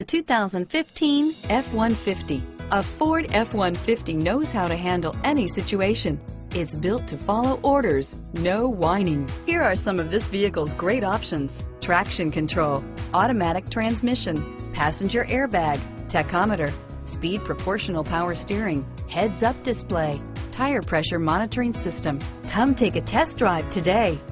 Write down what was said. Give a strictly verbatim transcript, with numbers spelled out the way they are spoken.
The two thousand fifteen F one fifty. A Ford F one fifty knows how to handle any situation. It's built to follow orders, no whining. Here are some of this vehicle's great options: traction control, automatic transmission, passenger airbag, tachometer, speed proportional power steering, heads-up display, tire pressure monitoring system. Come take a test drive today.